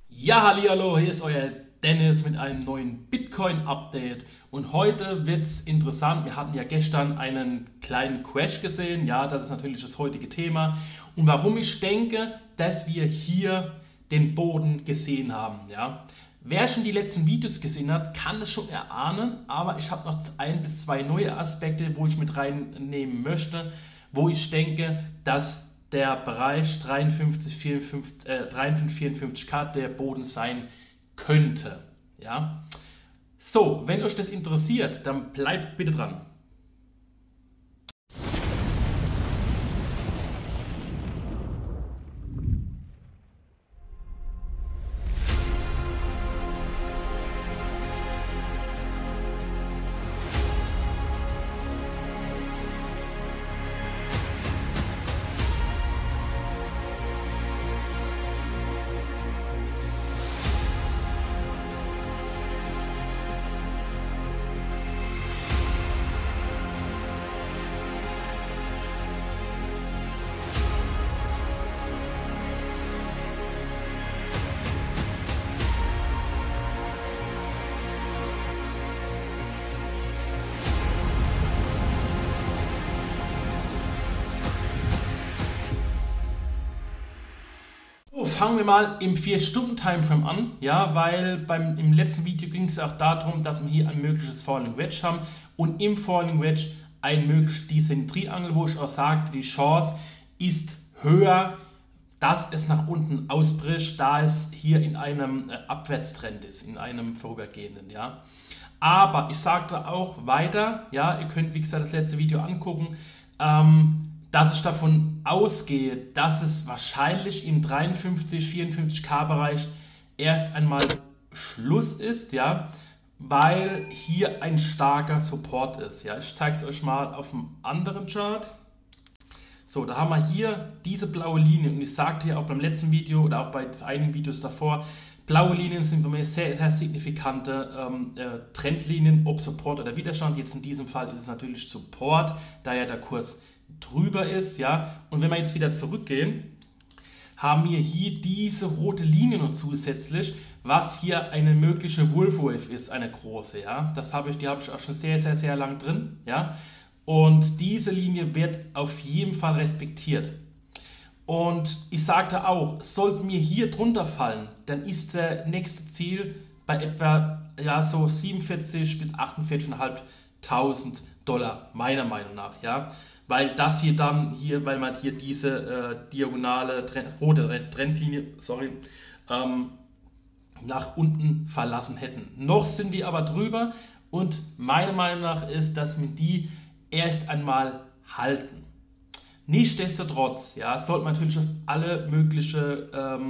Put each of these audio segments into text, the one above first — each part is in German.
Ja, hallihallo, hier ist euer Dennis mit einem neuen Bitcoin-Update und heute wird es interessant. Wir hatten ja gestern einen kleinen Crash gesehen, ja, das ist natürlich das heutige Thema und warum ich denke, dass wir hier den Boden gesehen haben, ja. Wer schon die letzten Videos gesehen hat, kann es schon erahnen, aber ich habe noch ein bis zwei neue Aspekte, wo ich mit reinnehmen möchte, wo ich denke, dass der Bereich 53, 54K der Boden sein könnte. Ja? So, wenn euch das interessiert, dann bleibt bitte dran. So, fangen wir mal im 4-Stunden-Timeframe an, ja, weil im letzten Video ging es auch darum, dass wir hier ein mögliches Falling Wedge haben und im Falling Wedge ein mögliches Descending Triangle, wo ich auch sagte, die Chance ist höher, dass es nach unten ausbricht, da es hier in einem Abwärtstrend ist, in einem vorübergehenden, ja. Aber ich sagte auch weiter, ja, ihr könnt wie gesagt das letzte Video angucken, dass ich davon ausgehe, dass es wahrscheinlich im 53-54K Bereich erst einmal Schluss ist, ja, weil hier ein starker Support ist. Ja. Ich zeige es euch mal auf einem anderen Chart. So, da haben wir hier diese blaue Linie und ich sagte ja auch beim letzten Video oder auch bei einigen Videos davor, blaue Linien sind für mich sehr, sehr signifikante Trendlinien, ob Support oder Widerstand. Jetzt in diesem Fall ist es natürlich Support, da ja der Kurs drüber ist, ja. Und wenn wir jetzt wieder zurückgehen, haben wir hier diese rote Linie noch zusätzlich, was hier eine mögliche Wolf Wave ist, eine große, ja. Die habe ich auch schon sehr, sehr, sehr lang drin, ja. Und diese Linie wird auf jeden Fall respektiert. Und ich sagte auch, sollten wir hier drunter fallen, dann ist der nächste Ziel bei etwa ja, so 47 bis 48.500 Dollar, meiner Meinung nach, ja. Weil das hier dann, weil man hier diese diagonale, rote Trendlinie, nach unten verlassen hätten. Noch sind wir aber drüber und meiner Meinung nach ist, dass wir die erst einmal halten. Nichtsdestotrotz, ja, sollte man natürlich auf alle möglichen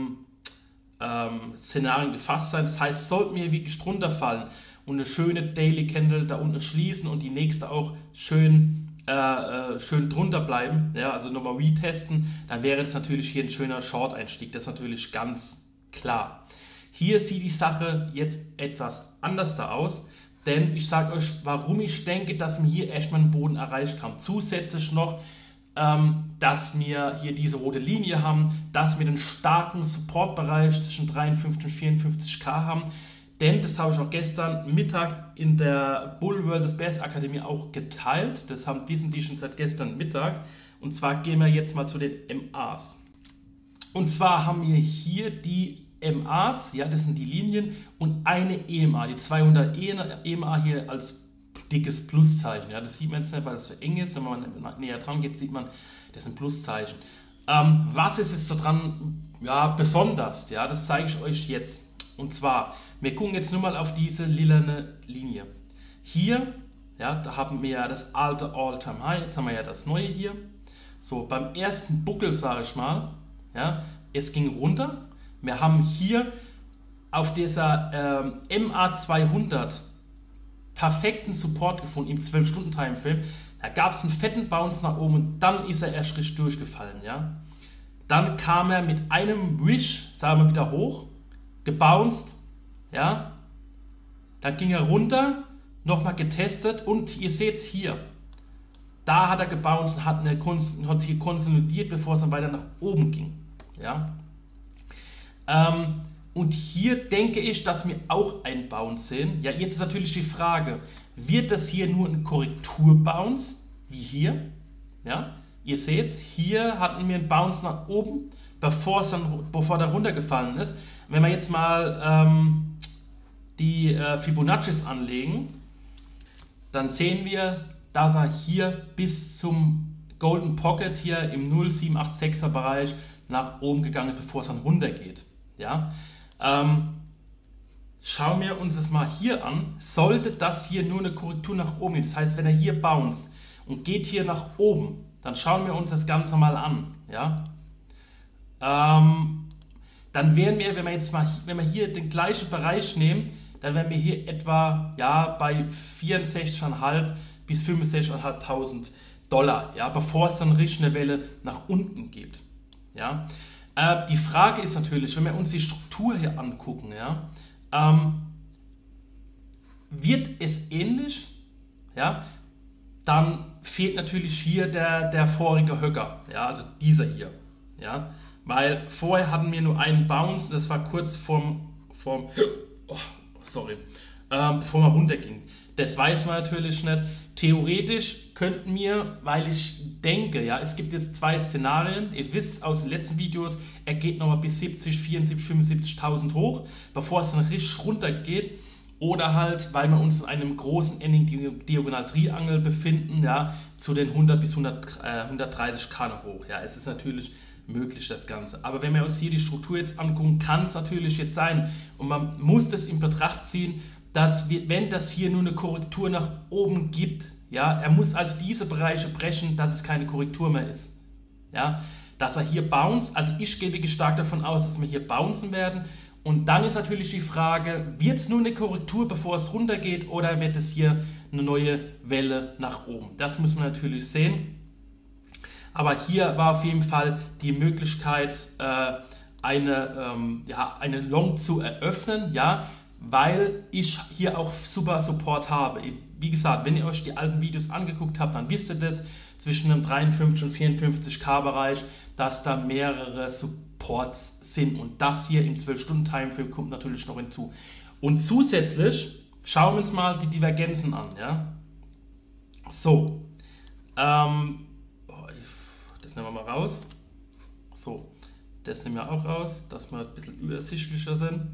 Szenarien gefasst sein. Das heißt, sollten wir wirklich drunter fallen und eine schöne Daily Candle da unten schließen und die nächste auch schön drunter bleiben, ja, also nochmal retesten, dann wäre das natürlich hier ein schöner Short-Einstieg, das ist natürlich ganz klar. Hier sieht die Sache jetzt etwas anders da aus, denn ich sage euch, warum ich denke, dass wir hier erstmal einen Boden erreicht haben. Zusätzlich noch, dass wir hier diese rote Linie haben, dass wir den starken Supportbereich zwischen 53 und 54K haben. Denn das habe ich auch gestern Mittag in der Bull vs. Bears Akademie auch geteilt. Das wissen die schon seit gestern Mittag. Und zwar gehen wir jetzt mal zu den MAs. Und zwar haben wir hier die MAs, ja, das sind die Linien, und eine EMA, die 200 EMA hier als dickes Pluszeichen. Ja, das sieht man jetzt nicht, weil es so eng ist. Wenn man näher dran geht, sieht man, das sind Pluszeichen. Was ist jetzt so dran ja, besonders? Ja, das zeige ich euch jetzt. Und zwar, wir gucken jetzt nur mal auf diese lilane Linie. Hier, ja, da haben wir ja das alte All-Time-High, jetzt haben wir ja das neue hier. So, beim ersten Buckel, sage ich mal, ja, es ging runter. Wir haben hier auf dieser MA200 perfekten Support gefunden im 12-Stunden-Timeframe. Da gab es einen fetten Bounce nach oben und dann ist er erst richtig durchgefallen. Ja. Dann kam er mit einem Wish, sagen wir wieder hoch, gebounced, ja, dann ging er runter, nochmal getestet und ihr seht es hier, da hat er gebounced und hat hier konsolidiert, bevor es dann weiter nach oben ging, ja. Und hier denke ich, dass wir auch einen Bounce sehen. Ja, jetzt ist natürlich die Frage, wird das hier nur ein Korrekturbounce, wie hier? Ja, ihr seht es, hier hatten wir einen Bounce nach oben, bevor der runtergefallen ist. Wenn wir jetzt mal die Fibonaccis anlegen, dann sehen wir, dass er hier bis zum Golden Pocket hier im 0,786er Bereich nach oben gegangen ist, bevor es dann runtergeht. Ja? Schauen wir uns das mal hier an. Sollte das hier nur eine Korrektur nach oben gehen, das heißt, wenn er hier bounced und geht hier nach oben, dann schauen wir uns das Ganze mal an. Ja? Dann wären wir, wenn wir hier den gleichen Bereich nehmen, dann wären wir hier etwa bei 64.500 bis 65.500 $, ja, bevor es dann richtig eine Welle nach unten gibt. Ja. Die Frage ist natürlich, wenn wir uns die Struktur hier angucken, ja, wird es ähnlich, ja, dann fehlt natürlich hier der vorige Höcker, ja, also dieser hier. Ja, weil vorher hatten wir nur einen Bounce, das war kurz bevor man runterging. Das weiß man natürlich nicht. Theoretisch könnten wir, weil ich denke, ja, es gibt jetzt zwei Szenarien. Ihr wisst aus den letzten Videos, er geht nochmal bis 70, 74, 75.000 hoch, bevor es dann richtig runter geht. Oder halt, weil wir uns in einem großen Ending Diagonal Triangle befinden, ja, zu den 100 bis 130 K noch hoch. Ja, es ist natürlich möglich, das Ganze. Aber wenn wir uns hier die Struktur jetzt angucken, kann es natürlich jetzt sein, und man muss das in Betracht ziehen, dass wenn das hier nur eine Korrektur nach oben gibt, ja, er muss also diese Bereiche brechen, dass es keine Korrektur mehr ist. Ja, dass er hier bounce, also ich gehe wirklich stark davon aus, dass wir hier bouncen werden. Und dann ist natürlich die Frage, wird es nur eine Korrektur, bevor es runtergeht, oder wird es hier eine neue Welle nach oben? Das muss man natürlich sehen. Aber hier war auf jeden Fall die Möglichkeit, eine Long zu eröffnen, ja, weil ich hier auch super Support habe. Wie gesagt, wenn ihr euch die alten Videos angeguckt habt, dann wisst ihr das, zwischen dem 53 und 54k Bereich, dass da mehrere Supports sind. Und das hier im 12-Stunden-Timeframe kommt natürlich noch hinzu. Und zusätzlich schauen wir uns mal die Divergenzen an. Ja? So, das nehmen wir mal raus. So, das nehmen wir auch raus, dass wir ein bisschen übersichtlicher sind.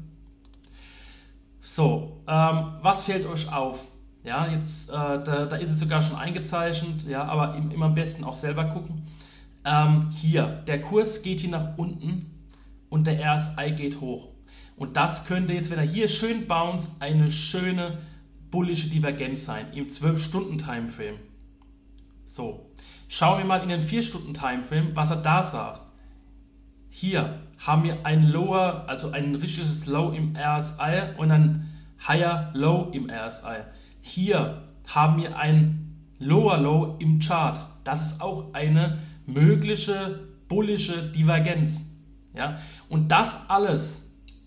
So, was fällt euch auf? Ja, jetzt, da ist es sogar schon eingezeichnet, ja, aber immer am besten auch selber gucken. Hier, der Kurs geht hier nach unten und der RSI geht hoch. Und das könnte jetzt, wenn er hier schön bounce, eine schöne bullische Divergenz sein im 12-Stunden-Timeframe. So, schauen wir mal in den 4-Stunden-Timeframe, was er da sagt. Hier haben wir ein Lower, also ein richtiges Low im RSI und ein Higher Low im RSI. Hier haben wir ein Lower Low im Chart. Das ist auch eine mögliche bullische Divergenz. Ja? Und das alles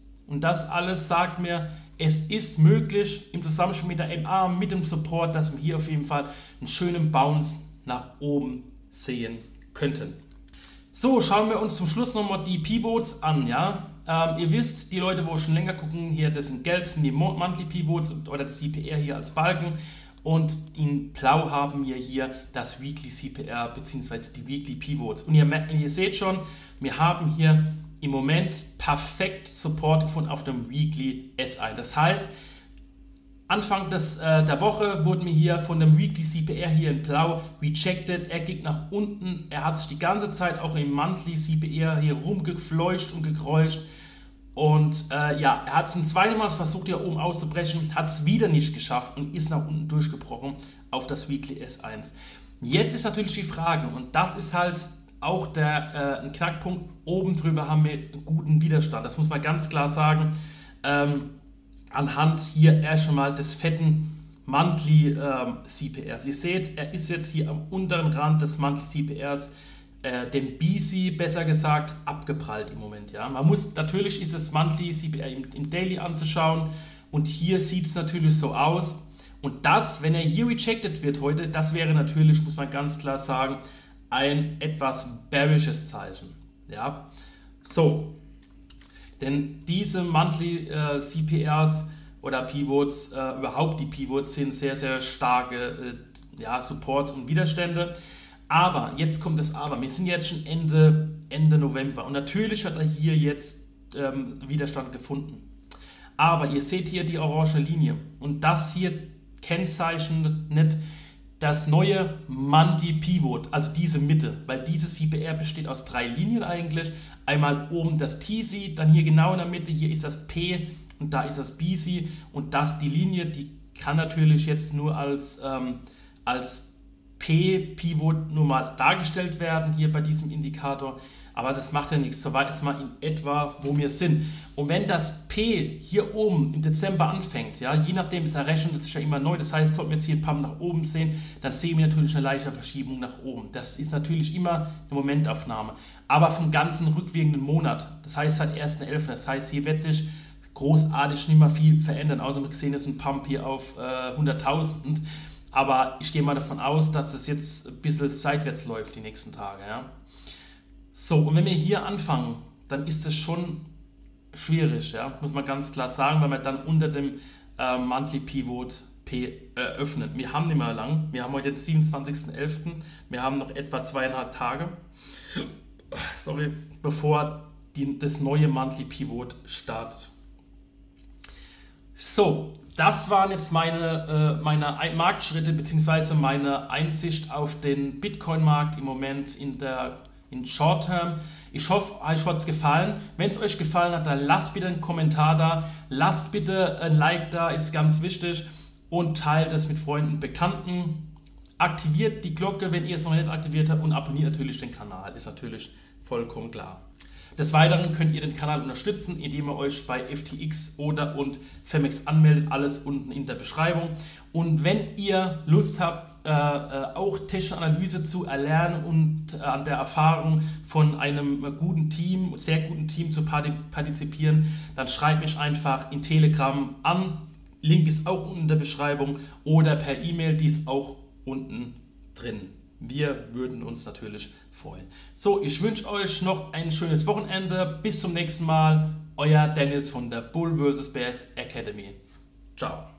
sagt mir, es ist möglich im Zusammenspiel mit der MA, mit dem Support, dass wir hier auf jeden Fall einen schönen Bounce nach oben sehen könnten. So, schauen wir uns zum Schluss nochmal die Pivots an. Ja? Ihr wisst, die Leute, wo schon länger gucken, hier, das sind gelb, sind die Monthly Pivots oder das CPR hier als Balken. Und in blau haben wir hier das Weekly CPR bzw. die Weekly Pivots. Und ihr seht schon, wir haben hier im Moment perfekt Support gefunden auf dem Weekly SI. Das heißt, Anfang der Woche wurden wir hier von dem Weekly CPR hier in blau rejected. Er ging nach unten. Er hat sich die ganze Zeit auch im Monthly CPR hier rumgefleuscht und gekreuscht. Und er hat es ein zweites Mal versucht, hier oben auszubrechen, hat es wieder nicht geschafft und ist nach unten durchgebrochen auf das Weekly S1. Jetzt ist natürlich die Frage, und das ist halt auch ein Knackpunkt, oben drüber haben wir einen guten Widerstand. Das muss man ganz klar sagen. Anhand hier erst schon mal des fetten Monthly CPRs. Ihr seht, er ist jetzt hier am unteren Rand des Monthly CPRs, dem BC besser gesagt, abgeprallt im Moment. Ja. Natürlich ist es Monthly CPR im Daily anzuschauen, und hier sieht es natürlich so aus. Und das, wenn er hier rejected wird heute, das wäre natürlich, muss man ganz klar sagen, ein etwas bearisches Zeichen. Ja. So, Denn diese Monthly CPRs oder Pivots, überhaupt die Pivots, sind sehr, sehr starke Supports und Widerstände. Aber, jetzt kommt das Aber, wir sind jetzt schon Ende November und natürlich hat er hier jetzt Widerstand gefunden. Aber ihr seht hier die orange Linie und das hier kennzeichnet nicht das neue Monthly Pivot, also diese Mitte, weil diese CPR besteht aus 3 Linien eigentlich. Einmal oben das TC, dann hier genau in der Mitte, hier ist das P und da ist das BC und die Linie, die kann natürlich jetzt nur als P-Pivot nur mal dargestellt werden, hier bei diesem Indikator. Aber das macht ja nichts, soweit ist mal in etwa, wo wir sind. Und wenn das P hier oben im Dezember anfängt, ja, je nachdem ist er rechnen, das ist ja immer neu, das heißt, sollten wir jetzt hier ein paar nach oben sehen, dann sehen wir natürlich eine leichte Verschiebung nach oben. Das ist natürlich immer eine Momentaufnahme, aber vom ganzen rückwirkenden Monat, das heißt seit 1.11., das heißt, hier wird sich großartig nicht mehr viel verändern, außer wir sehen jetzt einen Pump hier auf 100.000, aber ich gehe mal davon aus, dass es jetzt ein bisschen seitwärts läuft die nächsten Tage, ja. So, und wenn wir hier anfangen, dann ist es schon schwierig, ja, muss man ganz klar sagen, weil wir dann unter dem Monthly Pivot P öffnen. Wir haben nicht mehr lang, wir haben heute den 27.11., wir haben noch etwa 2,5 Tage, bevor das neue Monthly Pivot startet. So, das waren jetzt meine Marktschritte bzw. meine Einsicht auf den Bitcoin-Markt im Moment in Short Term. Ich hoffe, euch hat es gefallen. Wenn es euch gefallen hat, dann lasst bitte einen Kommentar da, lasst bitte ein Like da, ist ganz wichtig, und teilt es mit Freunden und Bekannten. Aktiviert die Glocke, wenn ihr es noch nicht aktiviert habt, und abonniert natürlich den Kanal, ist natürlich vollkommen klar. Des Weiteren könnt ihr den Kanal unterstützen, indem ihr euch bei FTX oder und Phemex anmeldet, alles unten in der Beschreibung. Und wenn ihr Lust habt, auch technische Analyse zu erlernen und an der Erfahrung von einem sehr guten Team zu partizipieren, dann schreibt mich einfach in Telegram an. Link ist auch unten in der Beschreibung oder per E-Mail, die ist auch unten drin. Wir würden uns natürlich freuen. So, ich wünsche euch noch ein schönes Wochenende. Bis zum nächsten Mal. Euer Dennis von der Bull vs. Bears Academy. Ciao.